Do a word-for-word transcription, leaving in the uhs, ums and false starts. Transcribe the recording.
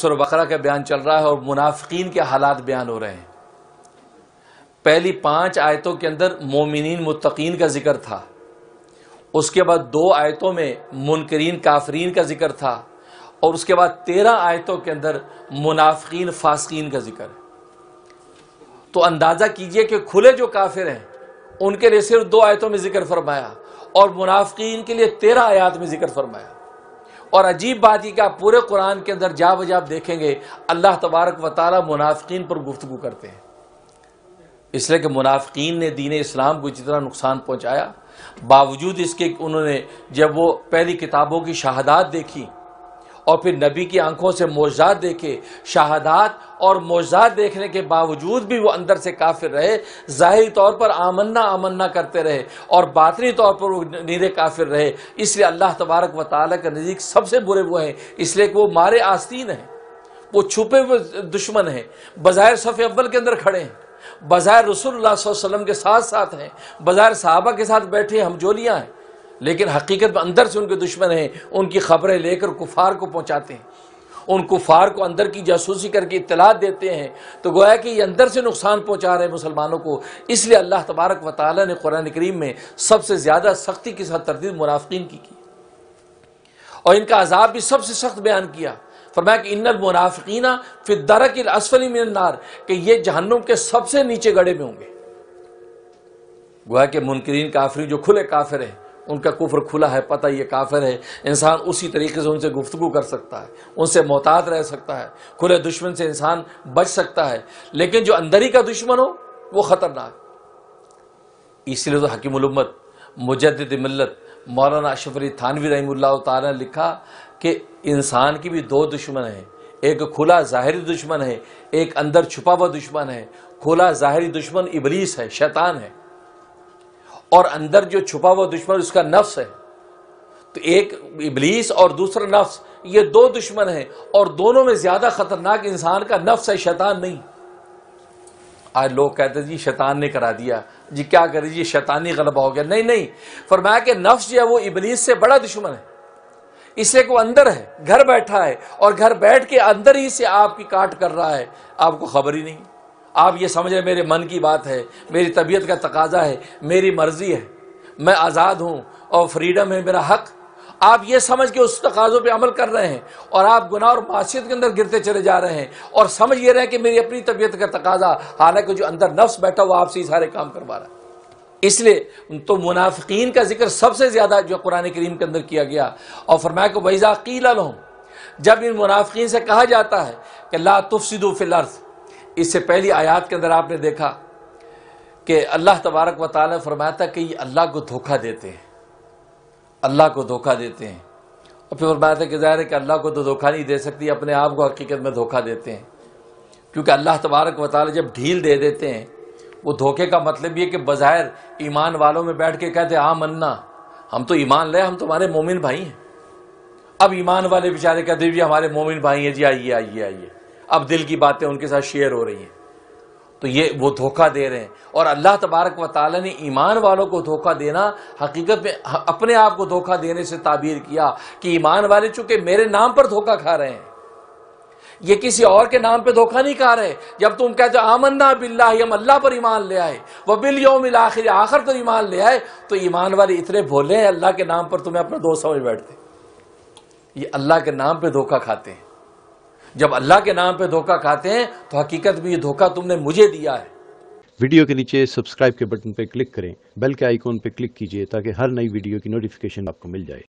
سورہ بقرہ کا بیان چل رہا ہے اور منافقین کے حالات بیان ہو رہے ہیں۔ پہلی پانچ آیتوں کے اندر مومنین متقین کا ذکر تھا، اس کے بعد دو آیتوں میں منکرین کافرین کا ذکر تھا، اور اس کے بعد تیرہ آیتوں کے اندر منافقین فاسقین کا ذکر ہے۔ تو اندازہ کیجئے کہ کھلے جو کافر ہیں ان کے لیے صرف دو آیتوں میں ذکر فرمایا اور منافقین کے لیے تیرہ آیات میں ذکر فرمایا۔ اور عجیب بات یہ کہ آپ پورے قرآن کے اندر جا بجا آپ دیکھیں گے اللہ تبارک و تعالی منافقین پر گفتگو کرتے ہیں، اس لیے کہ منافقین نے دین اسلام کو جتنا نقصان پہنچایا، باوجود اس کے انہوں نے جب وہ پہلی کتابوں کی شہادات دیکھی اور پھر نبی کی آنکھوں سے معجزات دیکھے، شہادات اور معجزات دیکھنے کے باوجود بھی وہ اندر سے کافر رہے، ظاہری طور پر آمنا آمنا کرتے رہے اور باطنی طور پر وہ نیرے کافر رہے۔ اس لیے اللہ تبارک و تعالیٰ کے نزدیک سب سے برے وہ ہیں، اس لیے کہ وہ مارے آستین ہیں، وہ چھپے ہوئے دشمن ہیں، بظاہر صف اول کے اندر کھڑے ہیں، بظاہر رسول اللہ صلی اللہ علیہ وسلم کے ساتھ ساتھ ہیں، بظاہر صحابہ کے ساتھ بیٹھے ہم جولیاں ہیں، لیکن حقیقت میں اندر سے ان کے دشمن ہیں، ان کی خبریں لے کر کفار کو پہنچاتے ہیں، ان کفار کو اندر کی جاسوسی کر کے اطلاعات دیتے ہیں، تو گویا کہ یہ اندر سے نقصان پہنچا رہے ہیں مسلمانوں کو۔ اس لیے اللہ تبارک و تعالی نے قرآن کریم میں سب سے زیادہ سختی کے ساتھ تردید منافقین کی کی اور ان کا عذاب بھی سب سے سخت بیان کیا۔ فرمایا کہ ان المنافقین فی الدرک الاسفل من النار، کہ یہ جہنم کے سب سے نیچے گڑھے میں ہوں گے۔ گویا کہ منکرین کافرین جو کھلے کافر ہیں، ان کا کفر کھلا ہے، پتہ یہ کافر ہے، انسان اسی طریقے سے ان سے گفتگو کر سکتا ہے، ان سے محتاط رہ سکتا ہے، کھلے دشمن سے انسان بچ سکتا ہے، لیکن جو اندری کا دشمن ہو وہ خطرناک۔ اسی لیے تو حکیم الامت مجدد ملت مولانا اشرف علی تھانوی رحمہ اللہ تعالی نے لکھا کہ انسان کی بھی دو دشمن ہیں، ایک کھلا ظاہری دشمن ہے، ایک اندر چھپا ہوا دشمن ہے۔ کھلا ظاہری دشمن ابلیس ہے، شیطان ہے، اور اندر جو چھپا ہوا دشمن اس کا نفس ہے۔ تو ایک ابلیس اور دوسرا نفس، یہ دو دشمن ہیں، اور دونوں میں زیادہ خطرناک انسان کا نفس ہے، شیطان نہیں۔ آج لوگ کہتے ہیں جی شیطان نے کرا دیا، جی کیا کرے جی شیطانی غلبہ ہو گیا۔ نہیں نہیں، فرمایا کہ نفس جو ہے وہ ابلیس سے بڑا دشمن ہے، اس لیے کہ وہ اندر ہے، گھر بیٹھا ہے، اور گھر بیٹھ کے اندر ہی سے آپ کی کاٹ کر رہا ہے، آپ کو خبر ہی نہیں۔ آپ یہ سمجھ رہے میرے من کی بات ہے، میری طبیعت کا تقاضا ہے، میری مرضی ہے، میں آزاد ہوں اور فریڈم ہے میرا حق، آپ یہ سمجھ کے اس تقاضوں پہ عمل کر رہے ہیں اور آپ گناہ اور معصیت کے اندر گرتے چلے جا رہے ہیں اور سمجھ یہ رہے ہیں کہ میری اپنی طبیعت کا تقاضا، حالانکہ جو اندر نفس بیٹھا ہوا آپ سے سارے کام کروا رہا ہے۔ اس لیے تو منافقین کا ذکر سب سے زیادہ جو قرآن کریم کے اندر کیا گیا، اور فرمایا کہ وَإِذَا قِيلَ لَهُمْ، جب ان منافقین سے کہا جاتا ہے کہ لَا تُفْسِدُوا فِي الْأَرْضِ، اس سے پہلی آیات کے اندر آپ نے دیکھا کہ اللہ تبارک و تعالی نے فرمایا تھا کہ یہ اللہ کو دھوکہ دیتے ہیں، اللہ کو دھوکہ دیتے ہیں، اور پھر فرمایا تھا کہ ظاہر ہے کہ اللہ کو تو دھوکہ نہیں دے سکتی، اپنے آپ کو حقیقت میں دھوکہ دیتے ہیں، کیونکہ اللہ تبارک و تعالی جب ڈھیل دے دیتے ہیں، وہ دھوکے کا مطلب یہ کہ بظاہر ایمان والوں میں بیٹھ کے کہتے ہیں آمنا، ہم تو ایمان لے، ہم تمہارے مومن بھائی ہیں۔ اب ایمان والے بیچارے کہتے ہیں جی ہمارے مومن بھائی ہیں، جی آئیے آئیے آئیے، اب دل کی باتیں ان کے ساتھ شیئر ہو رہی ہیں، تو یہ وہ دھوکہ دے رہے ہیں۔ اور اللہ تبارک و تعالی نے ایمان والوں کو دھوکہ دینا حقیقت میں اپنے آپ کو دھوکہ دینے سے تعبیر کیا کہ ایمان والے چونکہ میرے نام پر دھوکہ کھا رہے ہیں، یہ کسی اور کے نام پہ دھوکہ نہیں کھا رہے۔ جب تم کہتے ہو آمنا باللہ، ہم اللہ پر ایمان لے آئے، وبالیوم الاخر، آخر پر ایمان لے آئے، تو ایمان والے اتنے بھولے ہیں اللہ کے نام پر تمہیں اپنا دوست سمجھ بیٹھتے، یہ اللہ کے نام پہ دھوکہ کھاتے ہیں۔ جب اللہ کے نام پہ دھوکہ کھاتے ہیں تو حقیقت میں یہ دھوکہ تم نے مجھے دیا ہے۔ ویڈیو کے نیچے سبسکرائب کے بٹن پہ کلک کریں، بیل کے آئیکن پہ کلک کیجئے تاکہ ہر نئی ویڈیو کی نوٹیفیکیشن آپ کو مل جائے۔